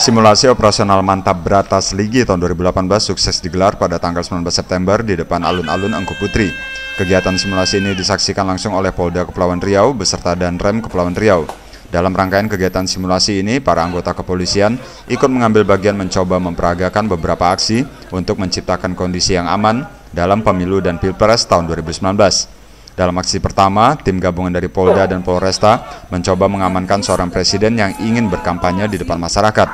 Simulasi operasional Mantap Beratas Ligi tahun 2018 sukses digelar pada tanggal 19 September di depan alun-alun Engku Putri. Kegiatan simulasi ini disaksikan langsung oleh Polda Kepulauan Riau beserta Danrem Kepulauan Riau. Dalam rangkaian kegiatan simulasi ini, para anggota kepolisian ikut mengambil bagian mencoba memperagakan beberapa aksi untuk menciptakan kondisi yang aman dalam pemilu dan pilpres tahun 2019. Dalam aksi pertama, tim gabungan dari Polda dan Polresta mencoba mengamankan seorang presiden yang ingin berkampanye di depan masyarakat.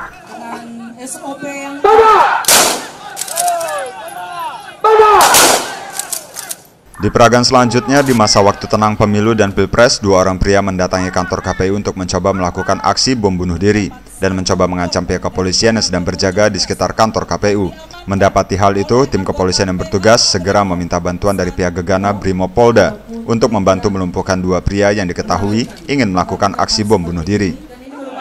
Di peragaan selanjutnya, di masa waktu tenang pemilu dan pilpres, dua orang pria mendatangi kantor KPU untuk mencoba melakukan aksi bom bunuh diri dan mencoba mengancam pihak kepolisian yang sedang berjaga di sekitar kantor KPU. Mendapati hal itu, tim kepolisian yang bertugas segera meminta bantuan dari pihak Gegana Brimopolda untuk membantu melumpuhkan dua pria yang diketahui ingin melakukan aksi bom bunuh diri.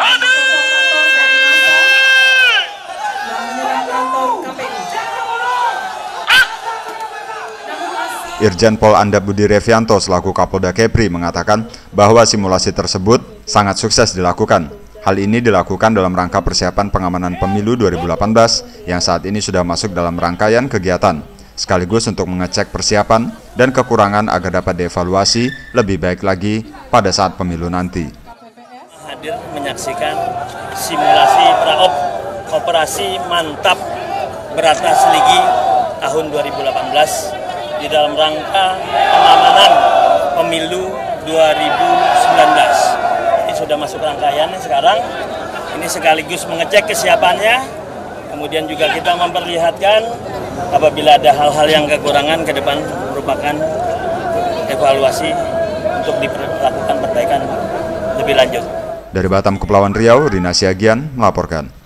Irjen Pol Andap Budi Revianto selaku Kapolda Kepri mengatakan bahwa simulasi tersebut sangat sukses dilakukan. Hal ini dilakukan dalam rangka persiapan pengamanan pemilu 2018 yang saat ini sudah masuk dalam rangkaian kegiatan, sekaligus untuk mengecek persiapan dan kekurangan agar dapat dievaluasi lebih baik lagi pada saat pemilu nanti. Hadir menyaksikan simulasi operasi Mantap Beratas Ligi tahun 2018 di dalam rangka pengamanan pemilu 2019. Ini sudah masuk rangkaian sekarang. Ini sekaligus mengecek kesiapannya. Kemudian juga kita memperlihatkan apabila ada hal-hal yang kekurangan ke depan merupakan evaluasi untuk dilakukan perbaikan lebih lanjut. Dari Batam, Kepulauan Riau, Rina Siagian melaporkan.